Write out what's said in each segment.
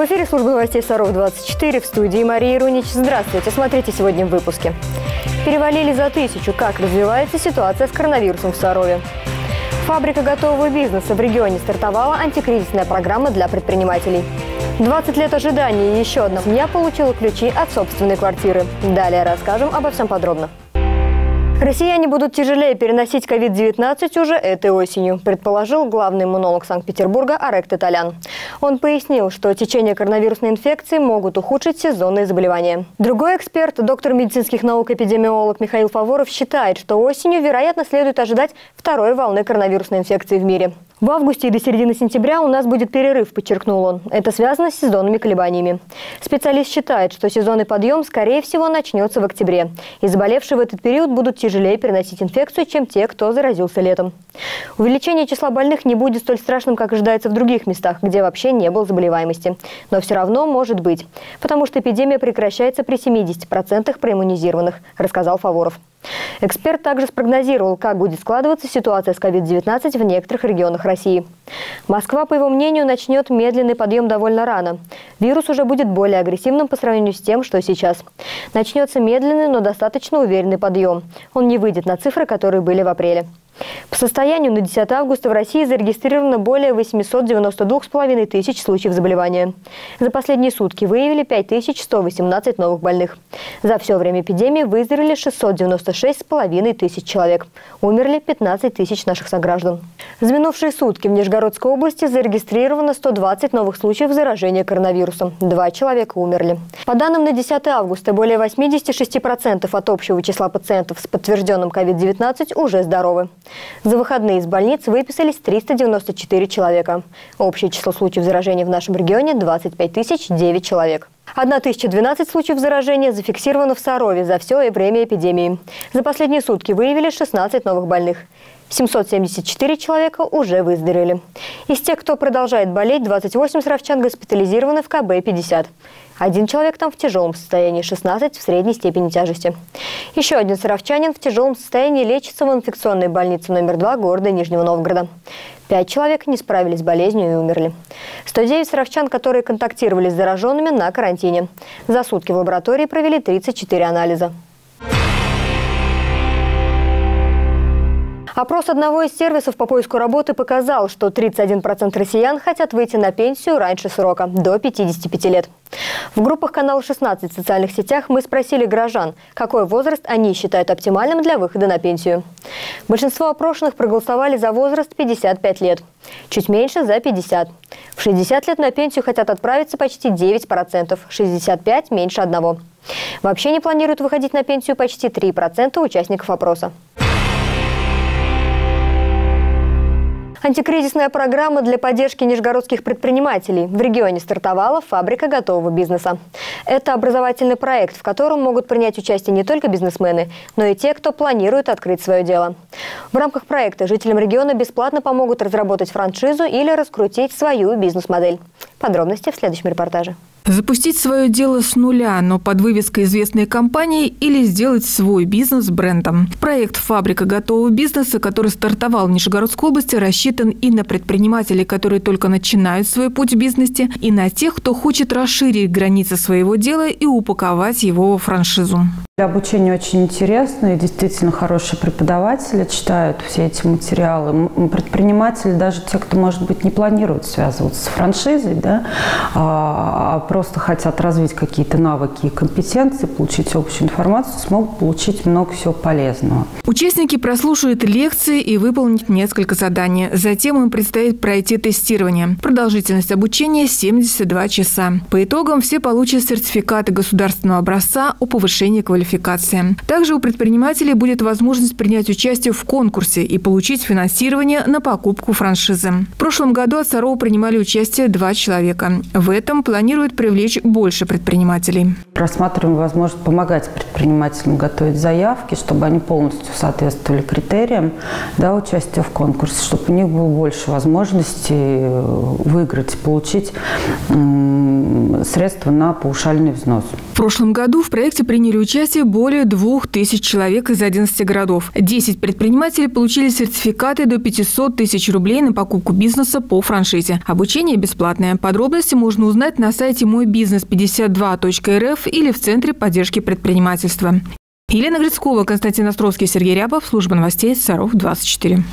В эфире служба новостей Саров-24, в студии Мария Рунич. Здравствуйте, смотрите сегодня в выпуске. Перевалили за 1000. Как развивается ситуация с коронавирусом в Сарове? Фабрика готового бизнеса. В регионе стартовала антикризисная программа для предпринимателей. 20 лет ожидания и еще одна семья получила ключи от собственной квартиры. Далее расскажем обо всем подробно. Россияне будут тяжелее переносить COVID-19 уже этой осенью, предположил главный иммунолог Санкт-Петербурга Арек Таталян. Он пояснил, что течение коронавирусной инфекции могут ухудшить сезонные заболевания. Другой эксперт, доктор медицинских наук, эпидемиолог Михаил Фаворов, считает, что осенью, вероятно, следует ожидать второй волны коронавирусной инфекции в мире. В августе и до середины сентября у нас будет перерыв, подчеркнул он. Это связано с сезонными колебаниями. Специалист считает, что сезонный подъем, скорее всего, начнется в октябре. И заболевшие в этот период будут тяжелее переносить инфекцию, чем те, кто заразился летом. Увеличение числа больных не будет столь страшным, как ожидается в других местах, где вообще не было заболеваемости. Но все равно может быть, потому что эпидемия прекращается при 70% проиммунизированных, рассказал Фаворов. Эксперт также спрогнозировал, как будет складываться ситуация с COVID-19 в некоторых регионах России. Москва, по его мнению, начнет медленный подъем довольно рано. Вирус уже будет более агрессивным по сравнению с тем, что сейчас. Начнется медленный, но достаточно уверенный подъем. Он не выйдет на цифры, которые были в апреле. По состоянию на 10 августа в России зарегистрировано более 892,5 тысяч случаев заболевания. За последние сутки выявили 5118 новых больных. За все время эпидемии выздоровели 696,5 тысяч человек. Умерли 15 тысяч наших сограждан. За минувшие сутки в Нижегородской области зарегистрировано 120 новых случаев заражения коронавирусом. 2 человека умерли. По данным на 10 августа, более 86% от общего числа пациентов с подтвержденным COVID-19 уже здоровы. За выходные из больниц выписались 394 человека. Общее число случаев заражения в нашем регионе – 25 009 человек. 1012 случаев заражения зафиксировано в Сарове за все время эпидемии. За последние сутки выявили 16 новых больных. 774 человека уже выздоровели. Из тех, кто продолжает болеть, 28 саровчан госпитализированы в КБ-50. 1 человек там в тяжелом состоянии, 16 в средней степени тяжести. Еще один саровчанин в тяжелом состоянии лечится в инфекционной больнице номер 2 города Нижнего Новгорода. 5 человек не справились с болезнью и умерли. 109 саровчан, которые контактировали с зараженными, на карантине. За сутки в лаборатории провели 34 анализа. Опрос одного из сервисов по поиску работы показал, что 31% россиян хотят выйти на пенсию раньше срока, до 55 лет. В группах канала 16 в социальных сетях мы спросили горожан, какой возраст они считают оптимальным для выхода на пенсию. Большинство опрошенных проголосовали за возраст 55 лет, чуть меньше за 50. В 60 лет на пенсию хотят отправиться почти 9%, 65 – меньше 1%. Вообще не планируют выходить на пенсию почти 3% участников опроса. Антикризисная программа для поддержки нижегородских предпринимателей. В регионе стартовала фабрика готового бизнеса. Это образовательный проект, в котором могут принять участие не только бизнесмены, но и те, кто планирует открыть свое дело. В рамках проекта жителям региона бесплатно помогут разработать франшизу или раскрутить свою бизнес-модель. Подробности в следующем репортаже. Запустить свое дело с нуля, но под вывеской известной компании, или сделать свой бизнес брендом. Проект «Фабрика готового бизнеса», который стартовал в Нижегородской области, рассчитан и на предпринимателей, которые только начинают свой путь в бизнесе, и на тех, кто хочет расширить границы своего дела и упаковать его во франшизу. Обучение очень интересное, действительно хорошие преподаватели читают все эти материалы. Предприниматели, даже те, кто, может быть, не планирует связываться с франшизой, да, а просто хотят развить какие-то навыки и компетенции, получить общую информацию, смогут получить много всего полезного. Участники прослушают лекции и выполнят несколько заданий. Затем им предстоит пройти тестирование. Продолжительность обучения – 72 часа. По итогам все получат сертификаты государственного образца о повышении квалификации. Также у предпринимателей будет возможность принять участие в конкурсе и получить финансирование на покупку франшизы. В прошлом году от Сарова принимали участие 2 человека. В этом планируют привлечь больше предпринимателей. Рассматриваем возможность помогать предпринимателям готовить заявки, чтобы они полностью соответствовали критериям, да, участия в конкурсе, чтобы у них было больше возможностей выиграть, получить средства на паушальный взнос. В прошлом году в проекте приняли участие более 2000 человек из 11 городов. 10 предпринимателей получили сертификаты до 500 тысяч рублей на покупку бизнеса по франшизе. Обучение бесплатное. Подробности можно узнать на сайте moibiznes52.rf или в Центре поддержки предпринимательства. Елена Грицкова, Константин Островский, Сергей Рябов. Служба новостей Саров 24.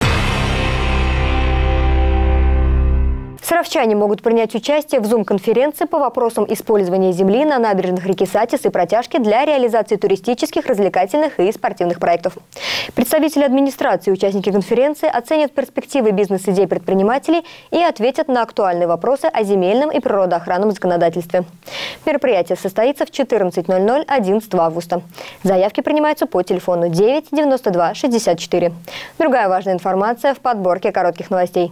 Саровчане могут принять участие в Zoom-конференции по вопросам использования земли на набережных реки Сатис и Протяжки для реализации туристических, развлекательных и спортивных проектов. Представители администрации и участники конференции оценят перспективы бизнес-идей предпринимателей и ответят на актуальные вопросы о земельном и природоохранном законодательстве. Мероприятие состоится в 14:00 11 августа. Заявки принимаются по телефону 9 92 64. Другая важная информация в подборке коротких новостей.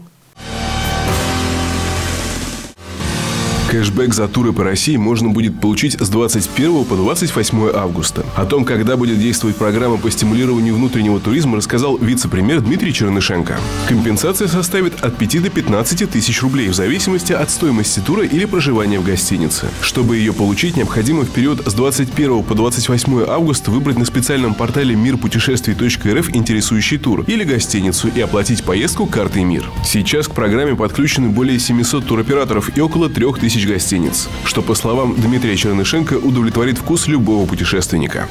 Кэшбэк за туры по России можно будет получить с 21 по 28 августа. О том, когда будет действовать программа по стимулированию внутреннего туризма, рассказал вице-премьер Дмитрий Чернышенко. Компенсация составит от 5 до 15 тысяч рублей в зависимости от стоимости тура или проживания в гостинице. Чтобы ее получить, необходимо в период с 21 по 28 августа выбрать на специальном портале mirpутешествий.рф интересующий тур или гостиницу и оплатить поездку картой МИР. Сейчас к программе подключены более 700 туроператоров и около 3000 гостиниц, что, по словам Дмитрия Чернышенко, удовлетворит вкус любого путешественника.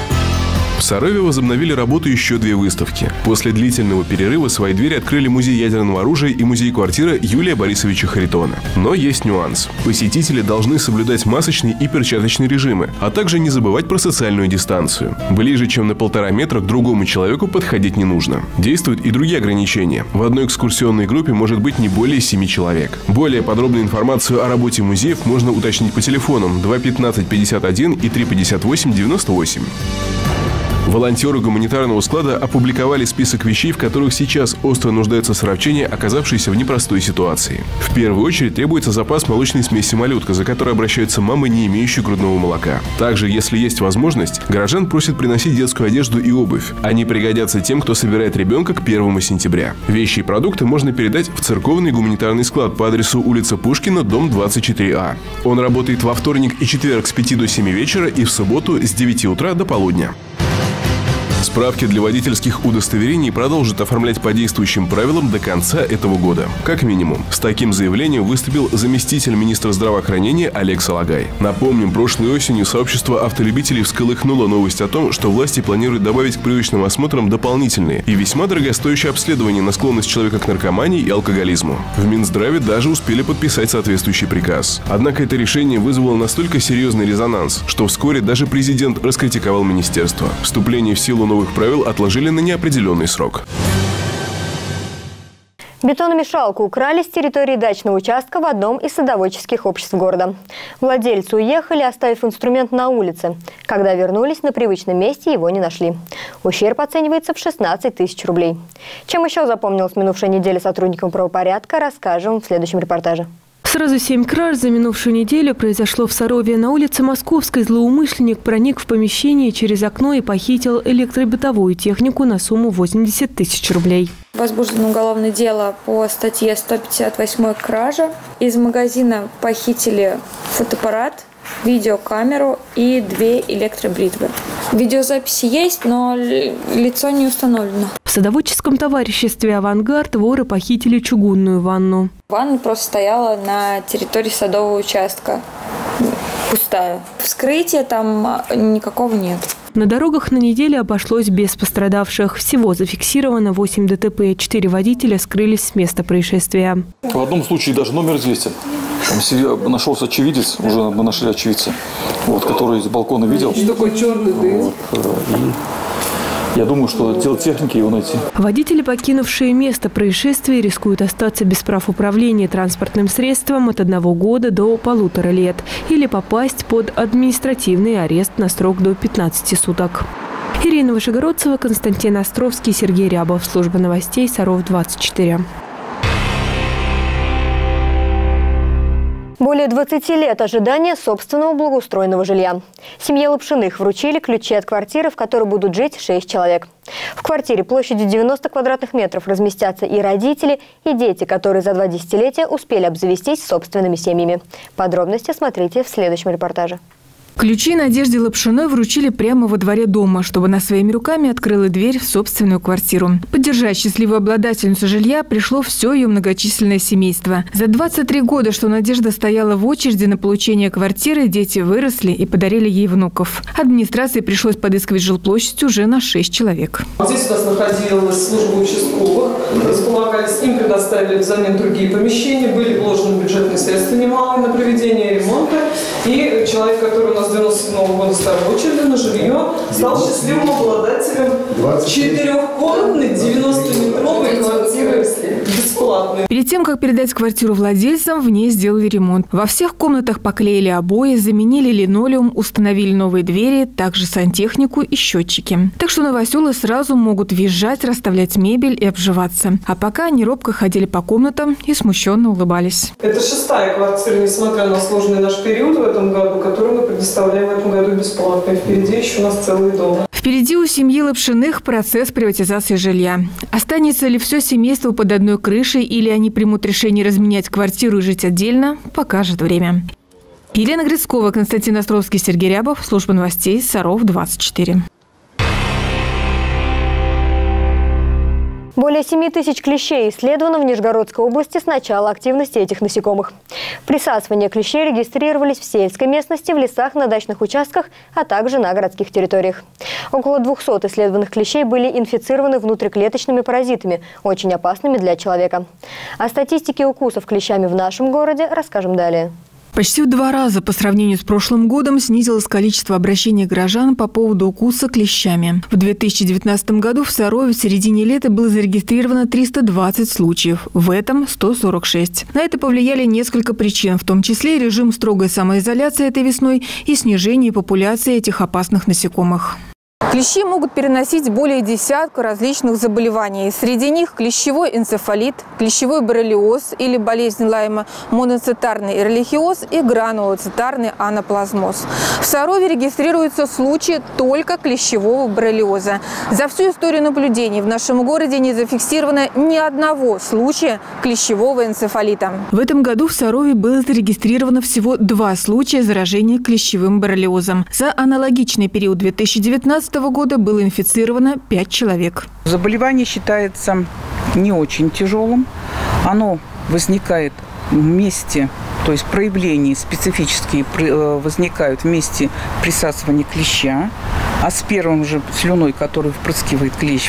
В Сарове возобновили работу еще 2 выставки. После длительного перерыва свои двери открыли музей ядерного оружия и музей-квартира Юлия Борисовича Харитона. Но есть нюанс. Посетители должны соблюдать масочный и перчаточный режимы, а также не забывать про социальную дистанцию. Ближе, чем на 1,5 метра к другому человеку подходить не нужно. Действуют и другие ограничения. В одной экскурсионной группе может быть не более 7 человек. Более подробную информацию о работе музеев можно уточнить по телефонам 215 51 и 358 98. Волонтеры гуманитарного склада опубликовали список вещей, в которых сейчас остро нуждаются саровчане, оказавшиеся в непростой ситуации. В первую очередь требуется запас молочной смеси «Малютка», за которой обращаются мамы, не имеющие грудного молока. Также, если есть возможность, горожан просят приносить детскую одежду и обувь. Они пригодятся тем, кто собирает ребенка к 1 сентября. Вещи и продукты можно передать в церковный гуманитарный склад по адресу улица Пушкина, дом 24А. Он работает во вторник и четверг с 5 до 7 вечера и в субботу с 9 утра до полудня. Справки для водительских удостоверений продолжат оформлять по действующим правилам до конца этого года. Как минимум. С таким заявлением выступил заместитель министра здравоохранения Олег Салагай. Напомним, прошлой осенью сообщество автолюбителей всколыхнуло новость о том, что власти планируют добавить к привычным осмотрам дополнительные и весьма дорогостоящие обследования на склонность человека к наркомании и алкоголизму. В Минздраве даже успели подписать соответствующий приказ. Однако это решение вызвало настолько серьезный резонанс, что вскоре даже президент раскритиковал министерство. Вступление в силу новых правил отложили на неопределенный срок. Бетономешалку украли с территории дачного участка в одном из садоводческих обществ города. Владельцы уехали, оставив инструмент на улице. Когда вернулись, на привычном месте его не нашли. Ущерб оценивается в 16 тысяч рублей. Чем еще запомнилась минувшая неделя сотрудникам правопорядка, расскажем в следующем репортаже. Сразу 7 краж за минувшую неделю произошло в Сарове. На улице Московской злоумышленник проник в помещение через окно и похитил электробытовую технику на сумму 80 тысяч рублей. Возбуждено уголовное дело по статье 158 «Кража». Из магазина похитили фотоаппарат, видеокамеру и 2 электробритвы. Видеозаписи есть, но лицо не установлено. В садоводческом товариществе «Авангард» воры похитили чугунную ванну. Ванна просто стояла на территории садового участка, пустая. Вскрытия там никакого нет. На дорогах на неделе обошлось без пострадавших. Всего зафиксировано 8 ДТП. 4 водителя скрылись с места происшествия. В одном случае даже номер известен. Там нашелся очевидец, уже мы нашли очевидца, который из балкона видел. Такой черный дым. Я думаю, что дело техники его найти. Водители, покинувшие место происшествия, рискуют остаться без прав управления транспортным средством от 1 года до 1,5 лет или попасть под административный арест на срок до 15 суток. Ирина Вышегородцева, Константин Островский, Сергей Рябов. Служба новостей Саров 24. Более 20 лет ожидания собственного благоустроенного жилья. Семье Лапшиных вручили ключи от квартиры, в которой будут жить 6 человек. В квартире площадью 90 квадратных метров разместятся и родители, и дети, которые за 2 десятилетия успели обзавестись собственными семьями. Подробности смотрите в следующем репортаже. Ключи Надежде Лапшиной вручили прямо во дворе дома, чтобы она своими руками открыла дверь в собственную квартиру. Поддержать счастливую обладательницу жилья пришло все ее многочисленное семейство. За 23 года, что Надежда стояла в очереди на получение квартиры, дети выросли и подарили ей внуков. Администрации пришлось подыскивать жилплощадь уже на 6 человек. Здесь у нас находилась служба участковых, располагались, им предоставили взамен другие помещения, были вложены бюджетные средства немалые на проведение ремонта. И человек, который у нас с 97 года стал в очереди на жилье, стал счастливым обладателем 4-комнатной 90-метровой квартиры бесплатной. Перед тем, как передать квартиру владельцам, в ней сделали ремонт. Во всех комнатах поклеили обои, заменили линолеум, установили новые двери, также сантехнику и счетчики. Так что новоселы сразу могут въезжать, расставлять мебель и обживаться. А пока они робко ходили по комнатам и смущенно улыбались. Это 6-я квартира, несмотря на сложный наш период в этом году, который мы предоставляем в этом году бесплатно. Впереди еще у нас целый дом. Впереди у семьи Лапшиных процесс приватизации жилья. Останется ли все семейство под одной крышей или они примут решение разменять квартиру и жить отдельно, покажет время. Елена Грицкова, Константин Островский, Сергей Рябов. Служба новостей Саров 24. Более 7 тысяч клещей исследовано в Нижегородской области с начала активности этих насекомых. Присасывания клещей регистрировались в сельской местности, в лесах, на дачных участках, а также на городских территориях. Около 200 исследованных клещей были инфицированы внутриклеточными паразитами, очень опасными для человека. О статистике укусов клещами в нашем городе расскажем далее. Почти в 2 раза по сравнению с прошлым годом снизилось количество обращений горожан по поводу укуса клещами. В 2019 году в Сарове в середине лета было зарегистрировано 320 случаев, в этом 146. На это повлияли несколько причин, в том числе режим строгой самоизоляции этой весной и снижение популяции этих опасных насекомых. Клещи могут переносить более десятка различных заболеваний. Среди них клещевой энцефалит, клещевой боррелиоз или болезнь Лайма, моноцитарный эрлихиоз и гранулоцитарный анаплазмоз. В Сарове регистрируются случаи только клещевого боррелиоза. За всю историю наблюдений в нашем городе не зафиксировано ни одного случая клещевого энцефалита. В этом году в Сарове было зарегистрировано всего 2 случая заражения клещевым боррелиозом. За аналогичный период 2019 года было инфицировано 5 человек. Заболевание считается не очень тяжелым. Оно возникает в месте, то есть проявления специфические возникают в месте присасывания клеща, а с первым же слюной, который впрыскивает клещ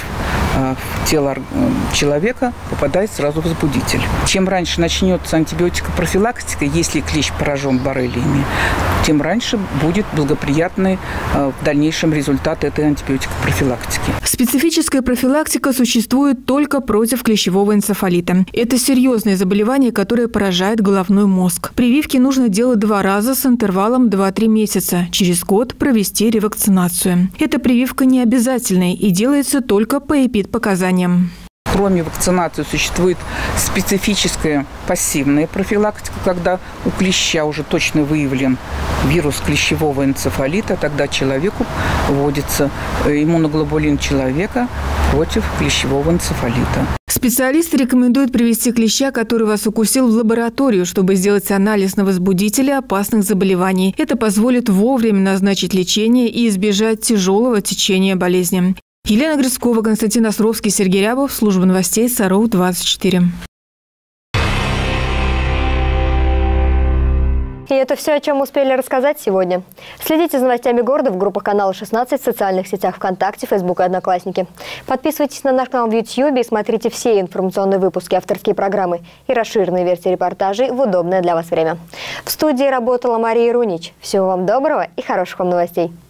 в тело человека, попадает сразу возбудитель. Чем раньше начнется антибиотикопрофилактика, если клещ поражен боррелиями, тем раньше будет благоприятный в дальнейшем результат этой антибиотикопрофилактики. Специфическая профилактика существует только против клещевого энцефалита. Это серьезное заболевание, которое поражает головной мозг. Прививки нужно делать 2 раза с интервалом 2-3 месяца. Через год провести ревакцинацию. Эта прививка не обязательная и делается только по эпидпоказаниям. Кроме вакцинации существует специфическая пассивная профилактика, когда у клеща уже точно выявлен вирус клещевого энцефалита, тогда человеку вводится иммуноглобулин человека против клещевого энцефалита. Специалисты рекомендуют привести клеща, который вас укусил, в лабораторию, чтобы сделать анализ на возбудители опасных заболеваний. Это позволит вовремя назначить лечение и избежать тяжелого течения болезни. Елена Грицкова, Константин Островский, Сергей Рябов. Служба новостей Саров 24. И это все, о чем успели рассказать сегодня. Следите за новостями города в группах канала 16, в социальных сетях ВКонтакте, Фейсбук и Одноклассники. Подписывайтесь на наш канал в YouTube и смотрите все информационные выпуски, авторские программы и расширенные версии репортажей в удобное для вас время. В студии работала Мария Рунич. Всего вам доброго и хороших вам новостей.